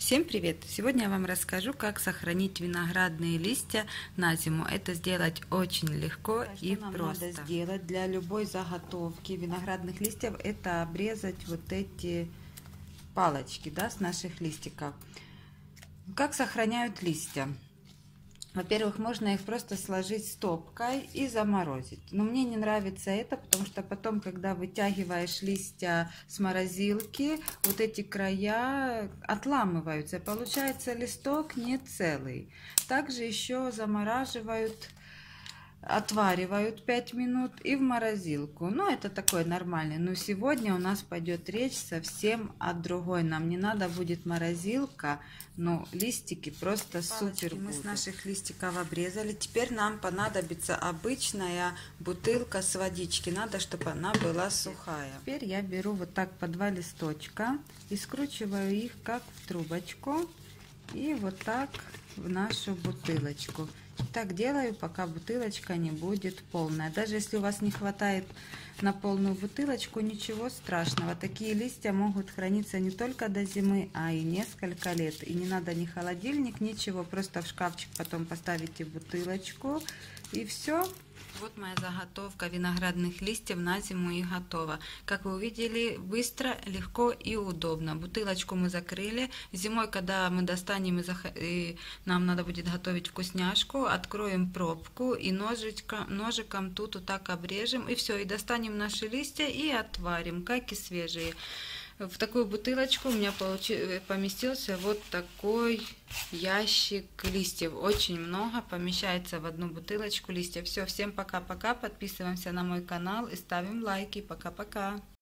Всем привет! Сегодня я вам расскажу, как сохранить виноградные листья на зиму. Это сделать очень легко и Что нам просто. надо сделать для любой заготовки виноградных листьев? Это обрезать вот эти палочки, да, с наших листиков. Как сохраняют листья? Во-первых, можно их просто сложить стопкой и заморозить. Но мне не нравится это, потому что потом, когда вытягиваешь листья с морозилки, вот эти края отламываются. Получается листок не целый. Также еще замораживают, отваривают 5 минут и в морозилку. Ну, это такой нормальный. Но сегодня у нас пойдет речь совсем о другой. Нам не надо будет морозилка, но листики просто супер будут. Мы с наших листиков обрезали. Теперь нам понадобится обычная бутылка с водички. Надо, чтобы она была сухая. Теперь я беру вот так по 2 листочка и скручиваю их как в трубочку. И вот так в нашу бутылочку. Так делаю, пока бутылочка не будет полная. Даже если у вас не хватает на полную бутылочку, ничего страшного. Такие листья могут храниться не только до зимы, а и несколько лет. И не надо ни холодильник, ничего. Просто в шкафчик потом поставите бутылочку и все. Вот моя заготовка виноградных листьев на зиму и готова. Как вы увидели, быстро, легко и удобно. Бутылочку мы закрыли. Зимой, когда мы достанем и нам надо будет готовить вкусняшку, откроем пробку и ножиком тут вот так обрежем. И все, и достанем наши листья и отварим, как и свежие. В такую бутылочку у меня поместился вот такой ящик листьев. Очень много помещается в одну бутылочку листьев. Все, всем пока-пока. Подписываемся на мой канал и ставим лайки. Пока-пока.